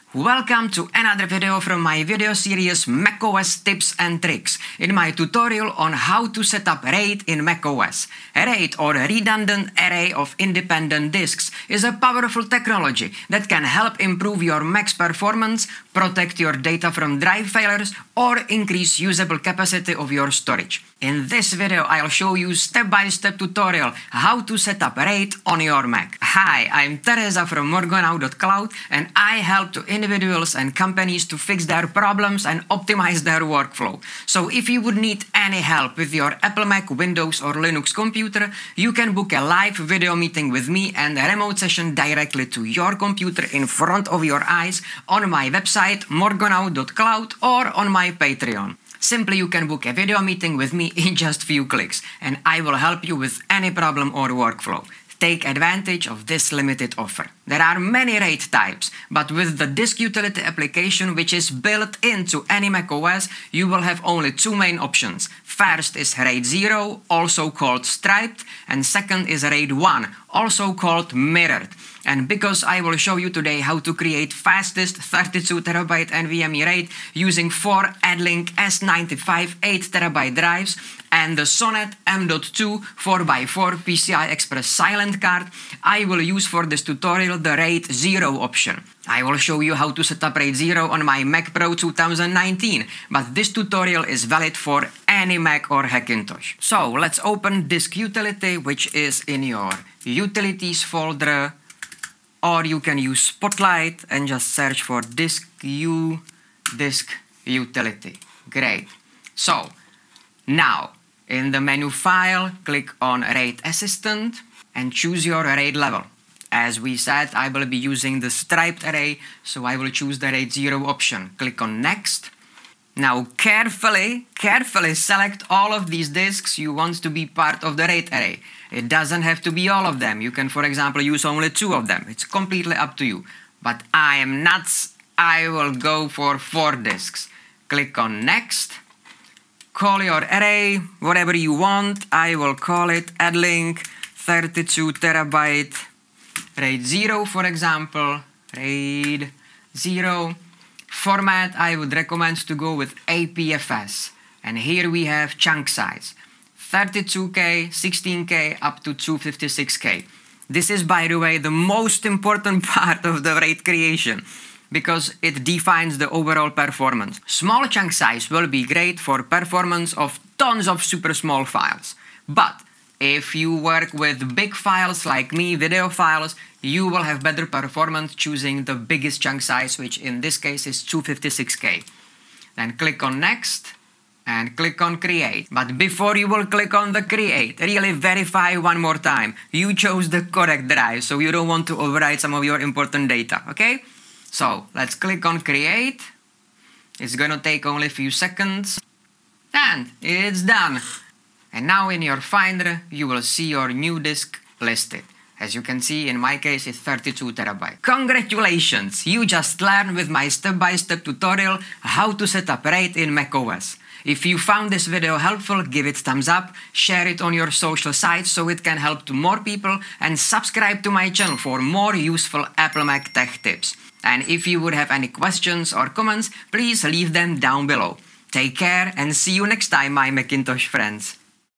Welcome to another video from my video series macOS Tips and Tricks. In my tutorial on how to set up RAID in macOS. RAID, or Redundant Array of Independent Disks, is a powerful technology that can help improve your Mac's performance, protect your data from drive failures, or increase usable capacity of your storage. In this video, I'll show you step-by-step tutorial how to set up RAID on your Mac. Hi, I'm Teresa from MORGONAUT and I help individuals and companies to fix their problems and optimize their workflow. So if you would need any help with your Apple Mac, Windows or Linux computer, you can book a live video meeting with me and a remote session directly to your computer in front of your eyes on my website morgonaut.cloud or on my Patreon. Simply you can book a video meeting with me in just few clicks and I will help you with any problem or workflow. Take advantage of this limited offer. There are many RAID types, but with the disk utility application which is built into any macOS, you will have only two main options. First is RAID 0, also called striped, and second is RAID 1, also called mirrored. And because I will show you today how to create fastest 32TB NVMe RAID using 4 addlink S95 8TB drives and the Sonnet M.2 4x4 PCI Express silent card, I will use for this tutorial the RAID 0 option. I will show you how to set up RAID 0 on my Mac Pro 2019, but this tutorial is valid for any Mac or Hackintosh. So let's open disk utility, which is in your utilities folder, or you can use Spotlight and just search for disk utility. Great. So now in the menu file, click on RAID Assistant and choose your RAID level. As we said, I will be using the striped array, so I will choose the RAID 0 option. Click on Next. Now carefully select all of these disks you want to be part of the RAID array. It doesn't have to be all of them. You can, for example, use only 2 of them. It's completely up to you. But I am nuts. I will go for 4 disks. Click on Next. Call your array whatever you want. I will call it addlink 32TB RAID 0, for example. RAID 0. Format, I would recommend to go with APFS. And here we have chunk size. 32K, 16K, up to 256K. This is, by the way, the most important part of the RAID creation, because it defines the overall performance. Small chunk size will be great for performance of tons of super small files. But if you work with big files like me, video files, you will have better performance choosing the biggest chunk size, which in this case is 256K. Then click on Next and click on Create. But before you will click on the Create, really verify one more time. You chose the correct drive, so you don't want to overwrite some of your important data, okay? So let's click on Create. It's gonna take only a few seconds. And it's done. And now in your Finder, you will see your new disk listed. As you can see, in my case, it's 32TB. Congratulations! You just learned with my step-by-step tutorial how to set up RAID in macOS. If you found this video helpful, give it thumbs up, share it on your social sites so it can help to more people, and subscribe to my channel for more useful Apple Mac tech tips. And if you would have any questions or comments, please leave them down below. Take care and see you next time, my Macintosh friends.